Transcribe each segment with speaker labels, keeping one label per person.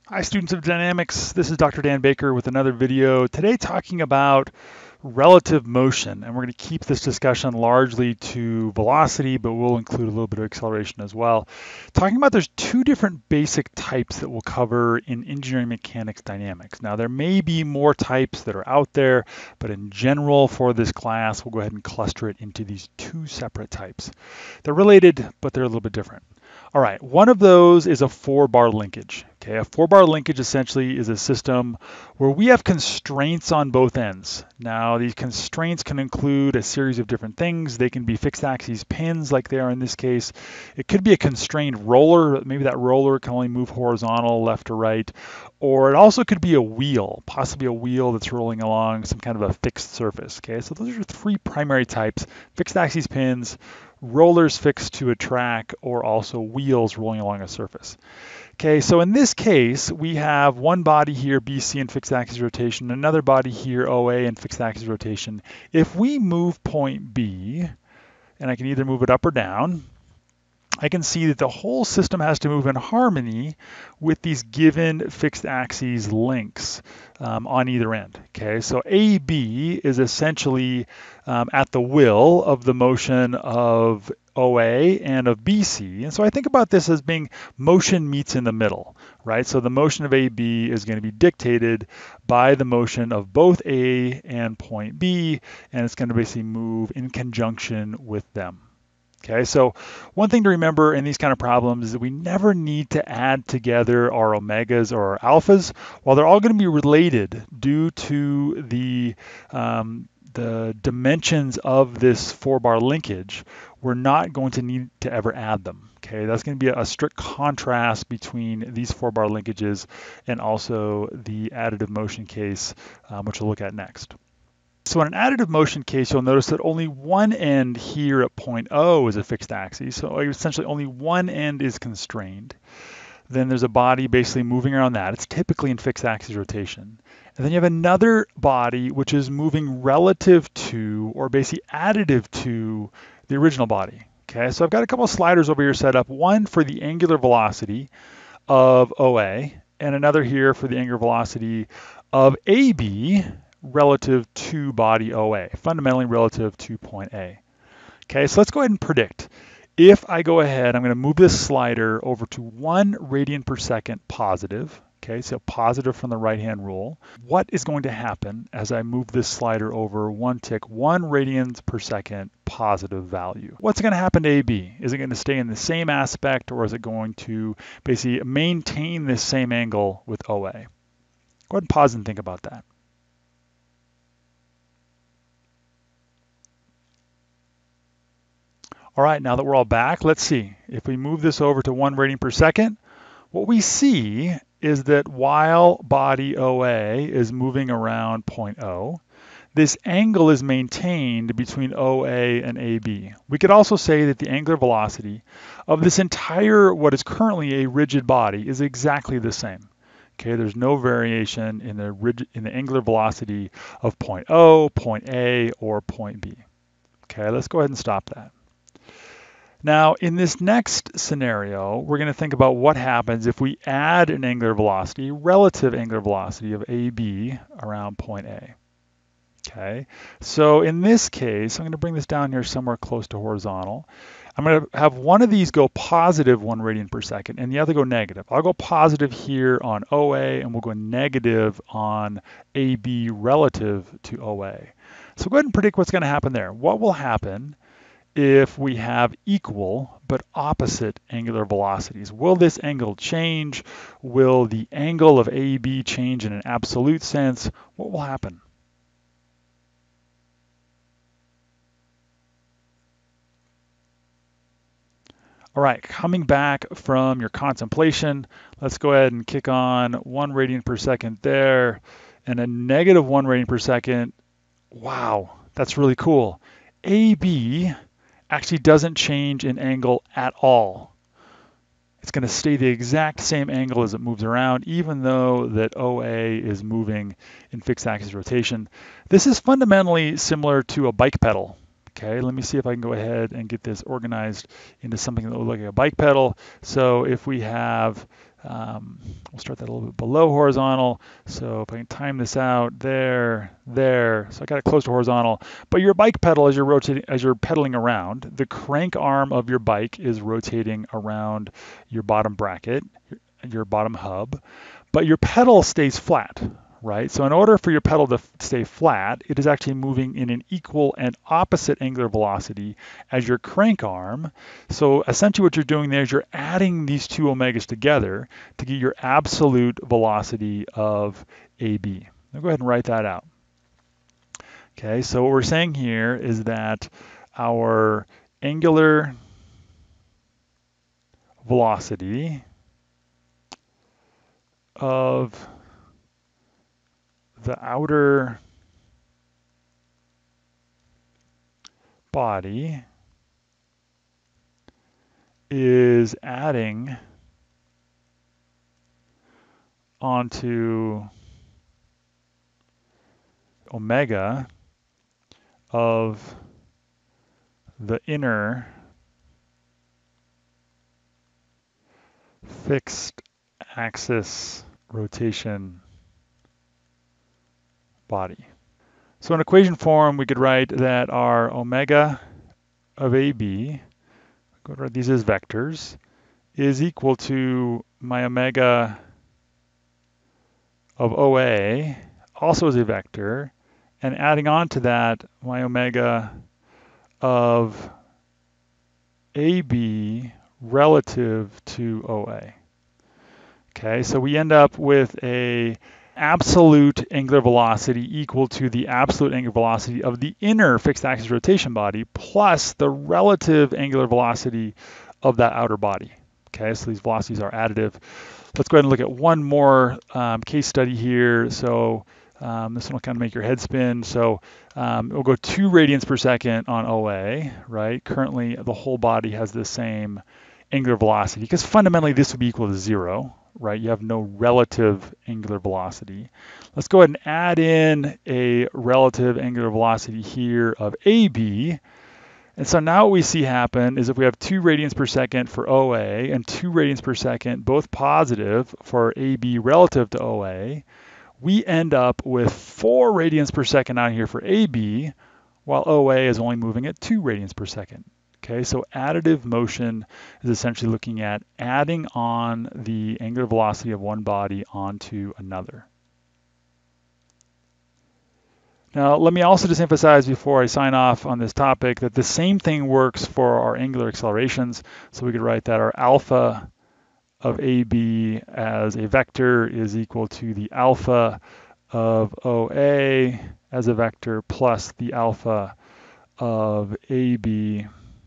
Speaker 1: Hi students of dynamics, this is Dr. Dan Baker with another video. Today talking about relative motion, and we're going to keep this discussion largely to velocity, but we'll include a little bit of acceleration as well. Talking about there's two different basic types that we'll cover in engineering mechanics dynamics. Now there may be more types that are out there, but in general for this class, we'll go ahead and cluster it into these two separate types. They're related, but they're a little bit different. All right, one of those is a four-bar linkage. Okay, a four-bar linkage essentially is a system where we have constraints on both ends. Now, these constraints can include a series of different things. They can be fixed axis pins like they are in this case. It could be a constrained roller. Maybe that roller can only move horizontal, left or right. Or it also could be a wheel, possibly a wheel that's rolling along some kind of a fixed surface. Okay, so those are three primary types: fixed axis pins, rollers fixed to a track, or also wheels rolling along a surface. Okay, so in this case, we have one body here, BC, in fixed axis rotation, another body here, OA, in fixed axis rotation. If we move point B, and I can either move it up or down, I can see that the whole system has to move in harmony with these given fixed axes links on either end. Okay, so AB is essentially at the will of the motion of OA and of BC. And so I think about this as being motion meets in the middle, right? So the motion of AB is going to be dictated by the motion of both A and point B, and it's going to basically move in conjunction with them. Okay, so one thing to remember in these kind of problems is that we never need to add together our omegas or our alphas. While they're all going to be related due to the dimensions of this four-bar linkage, we're not going to need to ever add them. Okay, that's going to be a strict contrast between these four-bar linkages and also the additive motion case, which we'll look at next. So in an additive motion case, you'll notice that only one end here at point O is a fixed axis. So essentially only one end is constrained. Then there's a body basically moving around that. It's typically in fixed axis rotation. And then you have another body which is moving relative to, or basically additive to, the original body. Okay, so I've got a couple of sliders over here set up. One for the angular velocity of OA, and another here for the angular velocity of AB, relative to body OA, fundamentally relative to point A. Okay, so let's go ahead and predict. If I go ahead, I'm going to move this slider over to 1 radian per second positive. Okay, so positive from the right-hand rule. What is going to happen as I move this slider over 1 radians per second positive value? What's going to happen to AB? Is it going to stay in the same aspect, or is it going to basically maintain this same angle with OA? Go ahead and pause and think about that. All right, now that we're all back, let's see. If we move this over to 1 radian per second, what we see is that while body OA is moving around point O, this angle is maintained between OA and AB. We could also say that the angular velocity of this entire, what is currently a rigid body, is exactly the same. Okay, there's no variation in the angular velocity of point O, point A, or point B. Okay, let's go ahead and stop that. Now, in this next scenario, we're going to think about what happens if we add an angular velocity, relative angular velocity of AB around point A. Okay, so in this case, I'm going to bring this down here somewhere close to horizontal. I'm going to have one of these go positive 1 radian per second and the other go negative. I'll go positive here on OA and we'll go negative on AB relative to OA. So go ahead and predict what's going to happen there. What will happen if we have equal but opposite angular velocities? Will this angle change? Will the angle of AB change in an absolute sense? What will happen? All right, coming back from your contemplation, let's go ahead and kick on 1 radian per second there and a negative 1 radian per second. Wow, that's really cool. AB actually doesn't change in angle at all. It's going to stay the exact same angle as it moves around, even though that OA is moving in fixed axis rotation. This is fundamentally similar to a bike pedal. Okay, let me see if I can go ahead and get this organized into something that will look like a bike pedal. So if we have We'll start that a little bit below horizontal. So if I can time this out, there. So I got it close to horizontal. But your bike pedal, as you're pedaling around, the crank arm of your bike is rotating around your bottom bracket, your bottom hub, but your pedal stays flat, right? So in order for your pedal to stay flat, it is actually moving in an equal and opposite angular velocity as your crank arm. So essentially what you're doing there is you're adding these two omegas together to get your absolute velocity of AB. I'll go ahead and write that out. Okay, so what we're saying here is that our angular velocity of the outer body is adding onto omega of the inner fixed axis rotation body. So in equation form, we could write that our omega of AB, go to write these as vectors, is equal to my omega of OA, also as a vector, and adding on to that, my omega of AB relative to OA. Okay, so we end up with a absolute angular velocity equal to the absolute angular velocity of the inner fixed axis rotation body plus the relative angular velocity of that outer body. Okay, so these velocities are additive. Let's go ahead and look at one more case study here. So this one will kind of make your head spin. So we'll go 2 radians per second on OA, right? Currently, the whole body has the same angular velocity because fundamentally this would be equal to 0, right? You have no relative angular velocity. Let's go ahead and add in a relative angular velocity here of AB. And so now what we see happen is if we have 2 radians per second for OA and 2 radians per second, both positive for AB relative to OA, we end up with 4 radians per second out here for AB, while OA is only moving at 2 radians per second. Okay, so additive motion is essentially looking at adding on the angular velocity of one body onto another. Now, let me also just emphasize before I sign off on this topic that the same thing works for our angular accelerations. So we could write that our alpha of AB as a vector is equal to the alpha of OA as a vector plus the alpha of AB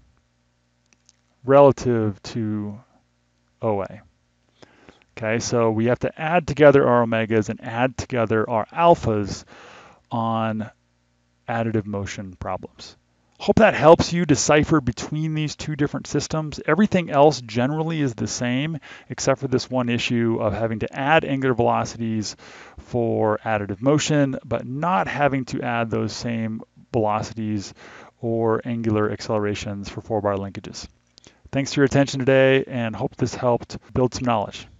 Speaker 1: relative to OA. Okay, so we have to add together our omegas and add together our alphas on additive motion problems. Hope that helps you decipher between these two different systems. Everything else generally is the same, except for this one issue of having to add angular velocities for additive motion, but not having to add those same velocities or angular accelerations for 4-bar linkages. Thanks for your attention today, and hope this helped build some knowledge.